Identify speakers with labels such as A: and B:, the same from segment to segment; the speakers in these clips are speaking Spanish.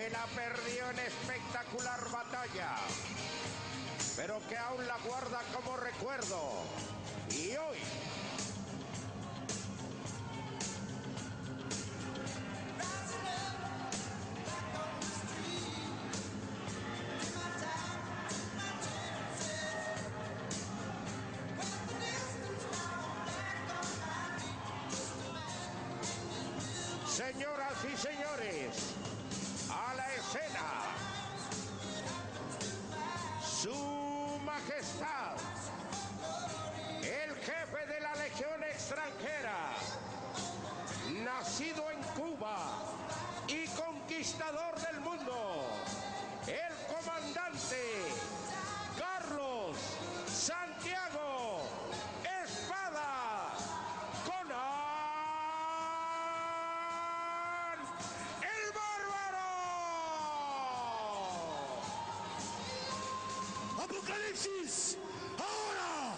A: que la perdió en espectacular batalla, pero que aún la guarda como recuerdo. Y hoy señoras y señores, a la escena, Su Majestad, el jefe de la Legión extranjera, nacido en Cuba y conquistador del mundo, el comandante Carlos Santiago Espada Conan.
B: ¡Apocalipsis! ¡Ahora!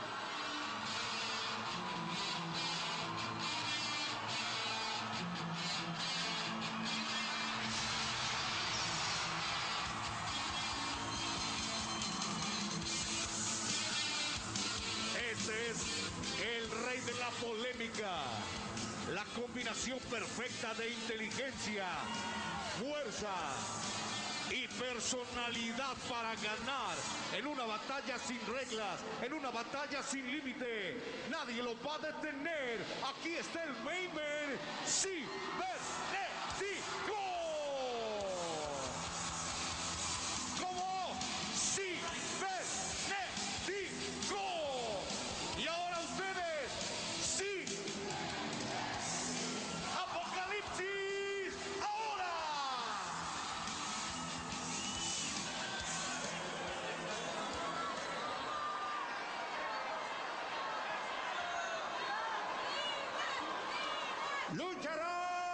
C: Este es el rey de la polémica. La combinación perfecta de inteligencia, fuerza y personalidad para ganar en una batalla sin reglas, en una batalla sin límite. Nadie lo va a detener. Aquí está el main man, Cibernético. Como Cibernético. Y ahora ustedes, sí. Apocalipsis, ahora.
A: ¡Lucharán!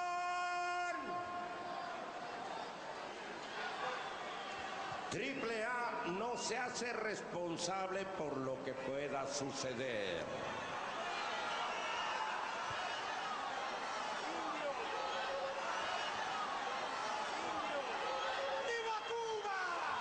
A: Triple A no se hace responsable por lo que pueda suceder.
B: ¡Viva Cuba!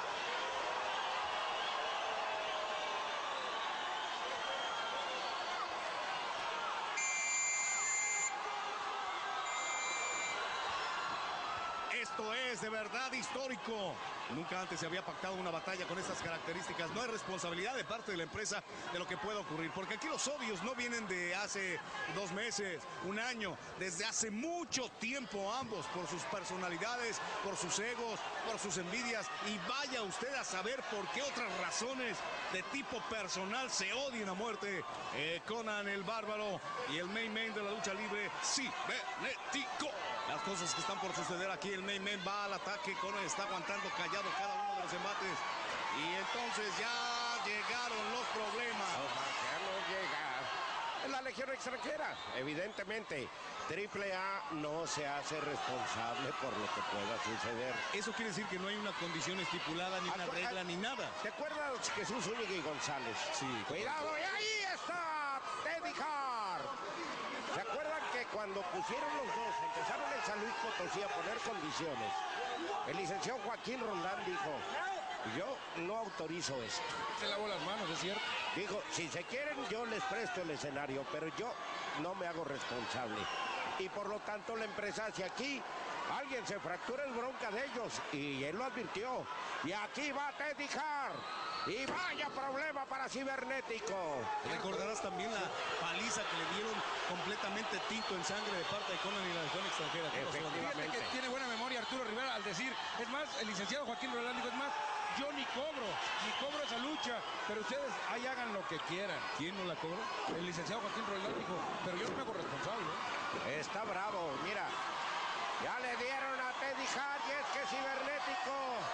C: Esto es de verdad histórico. Nunca antes se había pactado una batalla con estas características. No hay responsabilidad de parte de la empresa de lo que pueda ocurrir, porque aquí los odios no vienen de hace 2 meses, un año, desde hace mucho tiempo ambos, por sus personalidades, por sus egos, por sus envidias, y vaya usted a saber por qué otras razones de tipo personal se odian a muerte. Conan el Bárbaro y el main man de la lucha libre, Cibernético. Las cosas que están por suceder aquí, el main man va al ataque, Conan está aguantando callado cada uno de los embates. Y entonces ya llegaron los problemas.
A: Ya no llega. Es la Legión extranjera, evidentemente. Triple A no se hace responsable por lo que pueda suceder.
C: Eso quiere decir que no hay una condición estipulada, ni una regla, ni nada.
A: ¿Te acuerdas Jesús Zúñiga y González?
C: Sí.
A: Cuidado, y ahí está Teddy Hart. ¿Se acuerdan que cuando pusieron los dos, empezaron en San Luis Potosí a poner condiciones? El licenciado Joaquín Roldán dijo: yo no autorizo esto.
D: Se lavó las manos, es cierto.
A: Dijo, si se quieren yo les presto el escenario, pero yo no me hago responsable. Y por lo tanto la empresa hacia aquí, alguien se fractura, es bronca de ellos. Y él lo advirtió. Y aquí va Teddy Hart. Y vaya problema para Cibernético.
C: Recordarás también la paliza que le dieron completamente tinto en sangre de parte de Conan y la Legión extranjera.
D: Fíjate que tiene buena memoria Arturo Rivera al decir, es más, el licenciado Joaquín Roldán dijo, es más, yo ni cobro esa lucha, pero ustedes ahí hagan lo que quieran.
C: ¿Quién no la cobró?
D: El licenciado Joaquín Roldán dijo, pero yo no me hago responsable.
A: Está bravo, mira. Ya le dieron a Teddy Hart y es que Cibernético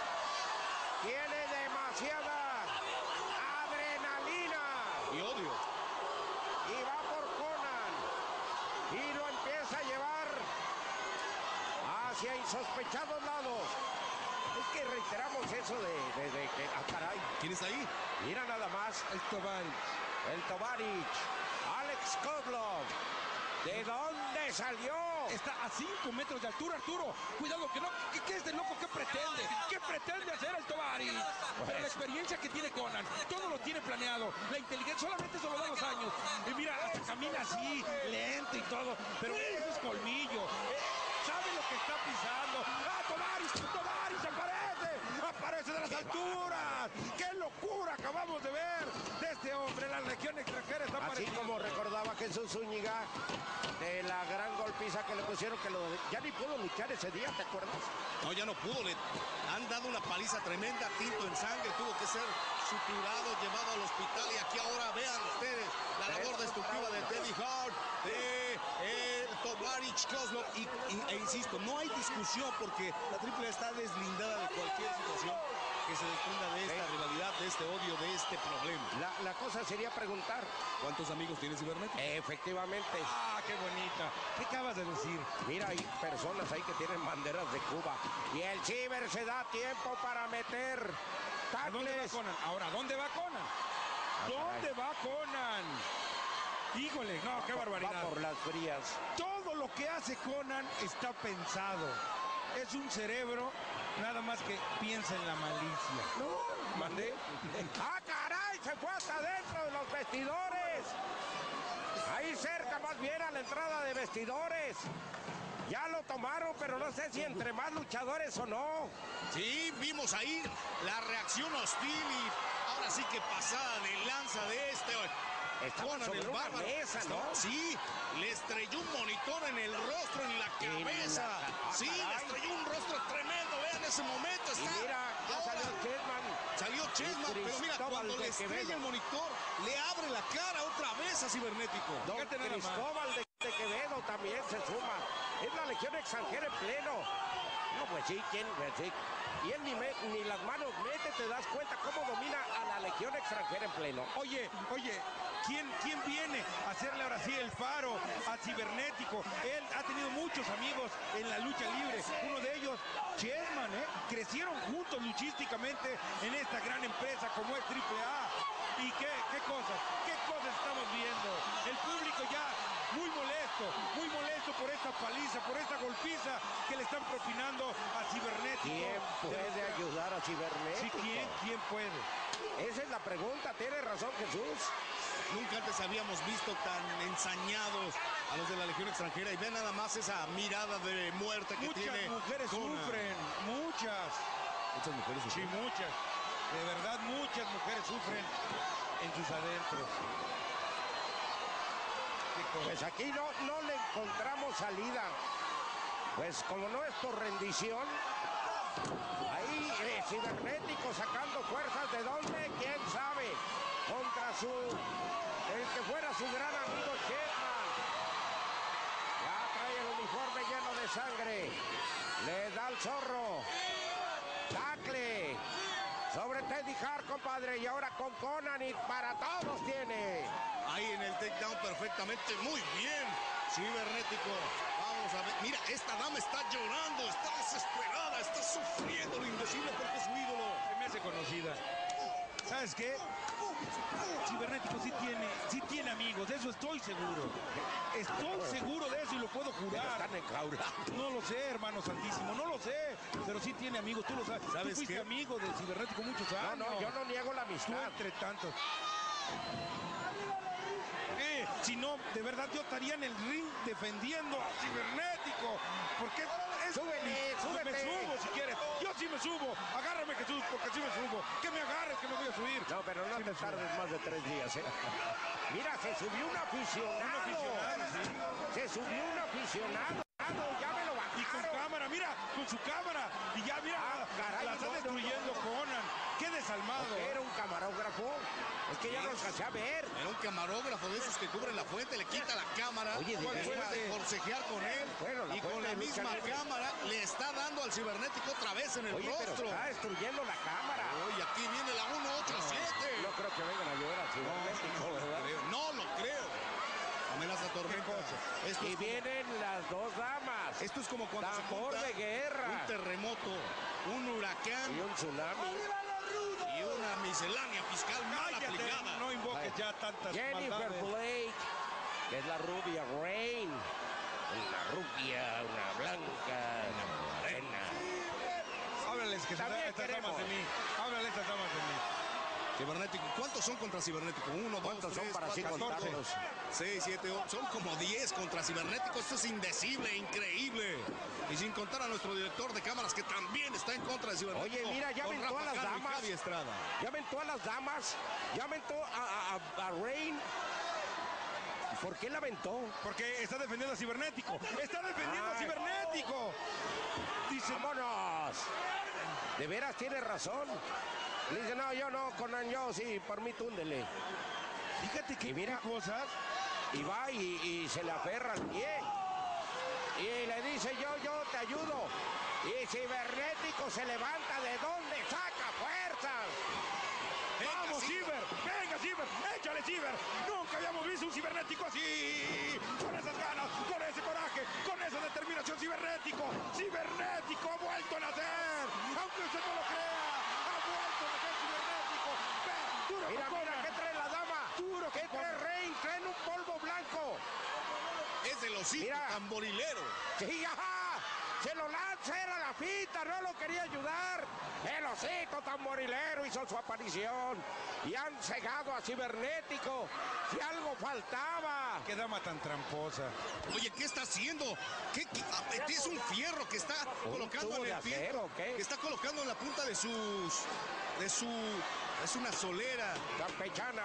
A: tiene demasiada adrenalina.
C: Y odio.
A: Y va por Conan. Y lo empieza a llevar hacia insospechados lados. Es que reiteramos eso de que, caray.
C: ¿Quién está ahí?
A: Mira nada más.
D: El Tovarich.
A: El Tovarich. Alex Kozlov. ¿De dónde salió?
D: Está a 5 metros de altura, Arturo. Cuidado que no. ¿Qué es de loco? ¿Qué pretende? ¿Qué pretende hacer el Tovaris? Pero la experiencia que tiene Conan, todo lo tiene planeado. La inteligencia solamente se lo da los años. Y mira, hasta camina así, lento y todo. Pero eso es colmillo. Sabe lo que está pisando. ¡Ah, Tovaris! ¡Tovaris aparece! ¡Aparece de las alturas! ¡Qué locura acabamos de ver de este hombre! La Legión Extranjera está
A: Así
D: apareciendo.
A: como recordaba Jesús Zúñiga de la gran golpiza que le pusieron, que ya ni pudo luchar ese día, ¿te acuerdas?
C: No, ya no pudo, le han dado una paliza tremenda, tinto en sangre, tuvo que ser suturado, llevado al hospital y aquí ahora vean ustedes la labor destructiva de Teddy Hart, de Tovarich Kozlov e insisto, no hay discusión porque la AAA está deslindada de cualquier situación que se desprenda de esta rivalidad, de este odio, de este problema.
A: La cosa sería preguntar.
C: ¿Cuántos amigos tiene Cibernético?
A: Efectivamente.
D: ¡Ah, qué bonita! ¿Qué acabas de decir?
A: Mira, hay personas ahí que tienen banderas de Cuba. Y el Ciber se da tiempo para meter
D: ¿A dónde va
A: tacles.
D: Conan? Ahora, ¿dónde va Conan? ¿Dónde va Conan? Híjole, no, qué
A: Va
D: barbaridad.
A: por las frías.
D: Todo lo que hace Conan está pensado. Es un cerebro, nada más que piensa en la malicia.
A: No, mandé. ¡Ah, caray! Se fue hasta dentro de los vestidores. Ahí cerca, más bien a la entrada de vestidores. Ya lo tomaron, pero no sé si entre más luchadores o no.
C: Sí, vimos ahí la reacción hostil y ahora sí que pasada de lanza de este.
A: Estaba
C: Conan
A: sobre
C: el
A: una
C: bárbaro.
A: mesa, ¿no?
C: Sí, le estrelló un monitor en el rostro, en la cabeza. Sí, le
A: caray.
C: estrelló un rostro tremendo. Vean ese momento.
A: Y
C: Está
A: mira, ya
C: ahora.
A: salió Chessman.
C: Salió Chessman, pero mira,
A: Cristóbal
C: cuando le
A: de
C: estrella
A: Quevedo.
C: el monitor, le abre la cara otra vez a Cibernético.
A: Don
D: Fíjate nada más.
A: Cristóbal de Quevedo también se suma. Es la Legión Extranjera en pleno. No, pues sí, ¿quién? Pues sí. Y él ni las manos mete, te das cuenta cómo domina a la Legión Extranjera en pleno.
D: Oye, ¿quién viene a hacerle ahora sí el paro a Cibernético? Él ha tenido muchos amigos en la lucha libre. Uno de ellos, Chessman, crecieron juntos luchísticamente en esta gran empresa como es AAA. ¿Y qué cosas estamos viendo? El público ya muy molesto por esta paliza, por esta golpiza que le están propinando a Cibernético.
A: ¿Quién puede ayudar a
D: Sí,
A: Cibernético?
D: ¿quién puede?
A: Esa es la pregunta, tiene razón Jesús.
C: Nunca antes habíamos visto tan ensañados a los de la Legión Extranjera y ven nada más esa mirada de muerte que
D: Muchas
C: tiene.
D: mujeres
C: Conan.
D: sufren, muchas.
C: Muchas mujeres
D: Sí,
C: sufren.
D: muchas. De verdad, muchas mujeres sufren en sus adentros. Qué cosa.
A: Pues aquí no le encontramos salida. Pues como no es por rendición, ahí Cibernético sacando fuerzas de dónde, quién sabe, contra el que fuera su gran amigo Chessman. Ya trae el uniforme lleno de sangre, le da al zorro, tacle, sobre Teddy Hart, compadre, y ahora con Conan y para todos tiene.
C: Ahí en el takedown perfectamente, muy bien. Cibernético. Vamos a ver. Mira, esta dama está llorando, está desesperada, está sufriendo lo indecible porque es su ídolo.
D: Se me hace conocida. ¿Sabes qué? Cibernético sí tiene amigos, de eso estoy seguro. Estoy seguro de eso y lo puedo jurar.
A: Están enjaulados.
D: No lo sé, hermano santísimo, no lo sé. Pero sí tiene amigos, tú lo sabes.
C: ¿Sabes
D: Tú fuiste
C: qué?
D: amigo de Cibernético muchos años.
A: No, yo no niego la
D: Tú
A: amistad.
D: entre tantos. Si no, de verdad yo estaría en el ring defendiendo a Cibernético. Porque es...
A: Súbele, súbete.
D: Me subo si quieres. Yo sí me subo. Agárrame, Jesús, porque sí me subo. Que me agarres, que me voy a subir.
A: No, pero no
D: Sí
A: te
D: me subo.
A: tardes más de 3 días, ¿eh? Mira, se subió un aficionado.
D: Un aficionado, sí.
A: Se subió un aficionado. Ya me lo
D: Y con
A: bajaron.
D: cámara, mira, con su cámara. Y ya mira,
A: caray,
D: la está
A: no,
D: destruyendo Conan. Qué desalmado.
A: Era un camarógrafo. Es que ya no alcancé a ver.
C: Era un camarógrafo de esos que cubren la fuente, le quita la cámara.
A: Oye, de
C: después
A: veras.
C: de forcejear con él.
A: Bueno, la
C: y con
A: fuente
C: la
A: de lucha
C: misma
A: libre.
C: cámara le está dando al Cibernético otra vez en el
A: Oye, pero
C: rostro.
A: está destruyendo la cámara.
C: Oye, aquí viene la 187.
A: No creo que vengan a ayudar al Cibernético, ¿verdad?
C: No lo creo. Amenaza tormenta. Esto
A: Y
C: es como-
A: vienen las dos damas.
C: Esto es como cuando se
A: Tambor
C: junta
A: de guerra.
C: un terremoto, un huracán
A: Y un tsunami.
C: y una miscelánea fiscal mal
D: Cállate,
C: aplicada.
D: no invoques ya tantas
A: Jennifer
D: maldades.
A: Blake. que es la rubia Rain. Una rubia, una blanca, una morena.
D: Háblales que
A: También
D: estas damas
A: queremos.
D: de mí. Háblales estas damas de mí.
C: Cibernético, ¿cuántos son contra Cibernético? 1, 2,
A: ¿Cuántos
C: 3,
A: son para
C: 4,
A: así
C: 5,
A: contarlos?
C: 6, 7, 8, son como 10 contra Cibernético. Esto es indecible, increíble. Y sin contar a nuestro director de cámaras que también está en contra de Cibernético.
A: Oye, mira, ya
C: don
A: aventó a
C: Rafa
A: las
C: Cano y
A: damas.
C: Javi Estrada.
A: Ya aventó a las damas, ya aventó a Rain. ¿Por qué la aventó?
D: Porque está defendiendo a Cibernético. Está defendiendo a
A: Ay.
D: Cibernético. Dice,
A: ¡Vámonos! De veras tiene razón. Le dice, no, yo no, Conan, yo sí, por mí túndele.
D: fíjate que
A: Y mira,
D: cosas.
A: y va y se le aferra al pie. Y le dice, yo te ayudo. Y Cibernético se levanta, ¿de dónde saca fuerzas?
D: ¡Vamos, Ciber! ¡Venga, Ciber! ¡Échale, Ciber! Nunca habíamos visto un cibernético así. Con esas ganas, con ese coraje, con esa determinación, cibernético. Cibernético ha vuelto a nacer. Aunque usted no lo crea, ha vuelto a nacer cibernético. Ve, duro
A: Mira,
D: con
A: mira,
D: Conan.
A: ¿qué trae la dama?
D: Duro
A: ¿Qué
D: con
A: trae
D: Conan.
A: Rain? Traen un polvo blanco.
C: Es el osito
A: Mira.
C: tamborilero.
A: Sí, ajá. Se lo lanza, era la fita, no lo quería ayudar. El osito tamborilero hizo su aparición. Y han cegado a Cibernético. Si algo faltaba.
D: ¡Qué dama tan tramposa!
C: Oye, ¿qué está haciendo? Es un fierro que está colocando
A: tubo
C: en
A: de
C: el pie.
A: acero, ¿o qué?
C: Que está colocando en la punta de su... Es una solera.
A: Campechana.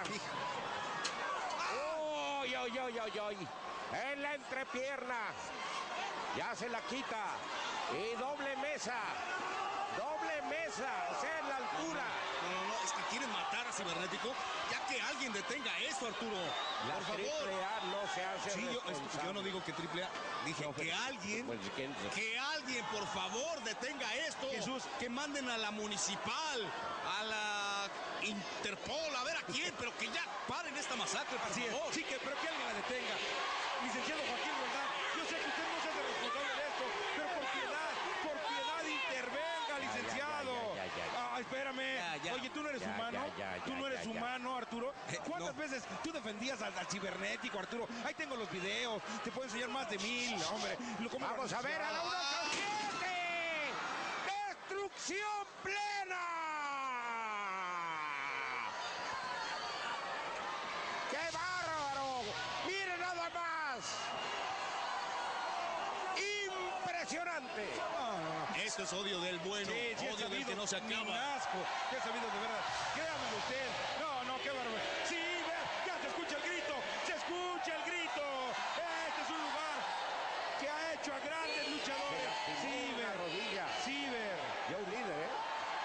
A: ¡Uy, uy, uy, uy, uy! En la entrepierna. Ya se la quita. Y doble mesa. Doble mesa. O sea, en la altura.
C: No, es que quieren matar a Cibernético. Ya que alguien detenga esto, Arturo.
A: La
C: Por favor.
A: triple A no se hace
C: Sí,
A: responsable.
C: yo no digo que triple A. Dije
A: No,
C: que alguien,
A: pues, ¿quién?
C: que alguien, por favor, detenga esto.
D: Jesús.
C: Que manden a la municipal, a la Interpol, a ver a quién, pero que ya paren esta masacre, por
D: Así es.
C: favor.
D: Sí, pero que alguien la detenga. Licenciado Joaquín Roldán, yo sé que usted no se hace responsable de esto, pero por piedad intervenga, licenciado.
A: ya.
D: Espérame.
C: Ya.
D: Oye, tú no eres
A: Ya,
D: humano.
A: ya,
D: Tú no eres
A: ya.
D: humano, Arturo. ¿Cuántas
C: no.
D: veces tú defendías al cibernético, Arturo? Ahí tengo los videos. Te puedo enseñar más de 1000, hombre. Cómo lo
A: Vamos a ver a la
D: anunciaba.
A: 1-8-7. ¡Destrucción plena! ¡Qué bárbaro! ¡Mire nada más! ¡Impresionante!
C: Esto es odio del bueno,
D: Sí, he
C: odio del
D: sabido,
C: que no se
D: mi
C: acaba.
D: asco, que he sabido de verdad. Créamelo usted. No, qué bárbaro. Sí, ve, ya se escucha el grito. Se escucha el grito. Este es un lugar que ha hecho a grandes luchadores. Sí,
A: La rodilla.
D: Ciber.
A: Ya un líder, ¿eh?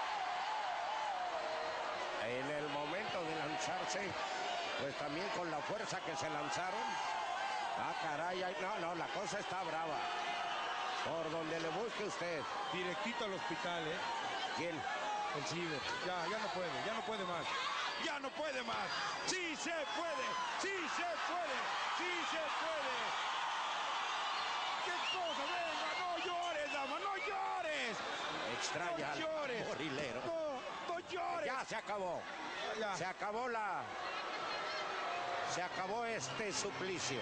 A: En el momento de lanzarse, pues también con la fuerza que se lanzaron. Ah, caray, no, la cosa está brava. Por donde le busque usted.
D: Directito al hospital, ¿eh?
A: ¿Quién?
D: El Ciber. Ya no puede más. Ya no puede más. Sí se puede. Sí se puede. Sí se puede. ¿Qué cosa? Venga, no llores, dama, no llores.
A: Extraña
D: No
A: al
D: llores.
A: morilero.
D: No llores.
A: Ya se acabó.
D: Ya.
A: Se acabó este suplicio.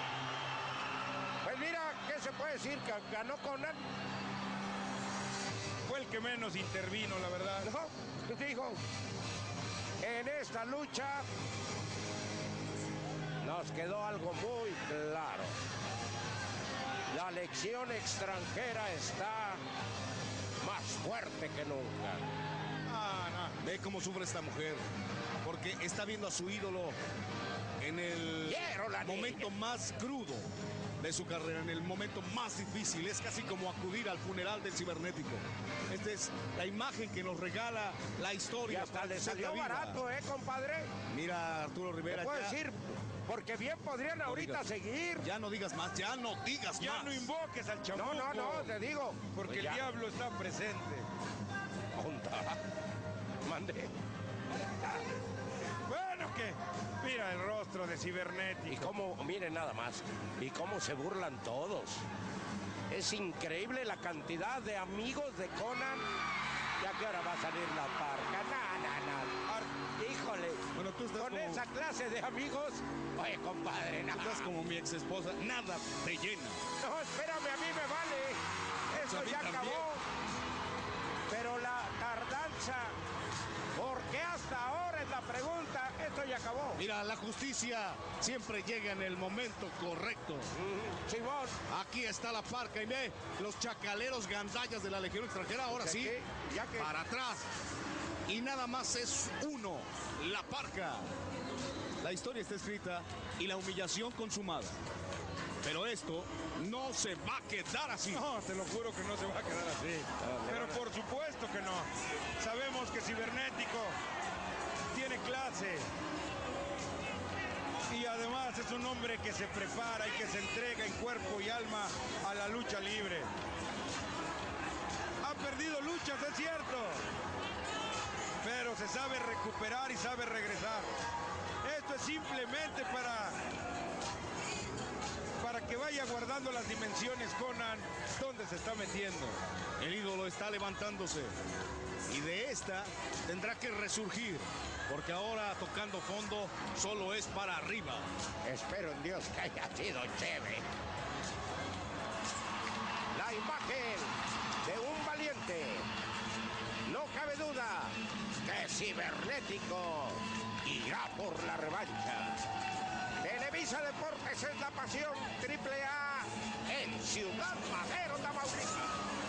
A: Pues mira, ¿qué se puede decir? Que ganó Conan.
D: Fue el que menos intervino, la verdad.
A: No, digo, en esta lucha nos quedó algo muy claro. La legión extranjera está más fuerte que nunca.
C: Ve cómo sufre esta mujer, porque está viendo a su ídolo en el
A: Quiero la
C: momento más crudo de su carrera, en el momento más difícil. Es casi como acudir al funeral del cibernético. Esta es la imagen que nos regala la
A: Y
C: historia.
A: hasta
C: para
A: le
C: que usted
A: salió
C: la viva.
A: barato, compadre?
C: Mira, Arturo Rivera,
A: Te puedo
C: ya,
A: decir, porque bien podrían ahorita
C: digas.
A: seguir.
C: ya no digas más, ya no digas
D: Ya
C: más.
D: no invoques al chamuco.
A: No, te digo.
D: Porque
A: Pues
D: el
A: ya.
D: diablo está presente.
A: Onda. Mande.
D: Bueno, que mira el rostro de
A: Y
D: cibernético.
A: cómo, miren nada más, y cómo se burlan todos. Es increíble la cantidad de amigos de Conan. ¿Ya que ahora va a salir la parca? No. Híjole, compadre.
C: Bueno, tú estás
A: con
C: como...
A: esa clase de amigos. Oye, compadre,
C: Tú estás como mi ex esposa, nada te llena.
A: No, espérame, a mí me vale. Eso
C: A mí
A: ya
C: también.
A: acabó. Pero la tardanza, ¿por qué hasta ahora es la pregunta? Esto ya acabó.
C: Mira, la justicia siempre llega en el momento correcto.
A: Simón.
C: Aquí está la parca y ve los chacaleros gandallas de la Legión Extranjera. Ahora
A: ¿De
C: sí,
A: qué? Ya que-
C: para atrás. Y nada más es uno, la parca. La historia está escrita y la humillación consumada. Pero esto no se va a quedar así.
D: No, te lo juro que no se va a quedar así. Pero por supuesto que no. Sabemos que Cibernético tiene clase. Y además es un hombre que se prepara y que se entrega en cuerpo y alma a la lucha libre. Ha perdido luchas, es cierto. Pero se sabe recuperar y sabe regresar. Esto es simplemente para que vaya guardando las dimensiones, Conan, donde se está metiendo.
C: El ídolo está levantándose. Y de esta tendrá que resurgir. Porque ahora tocando fondo solo es para arriba.
A: Espero en Dios que haya sido chévere. La imagen de un valiente. No cabe duda que Cibernético irá por la revancha. Televisa Deportes es la pasión. AAA en Ciudad Madero, Tamaulipas.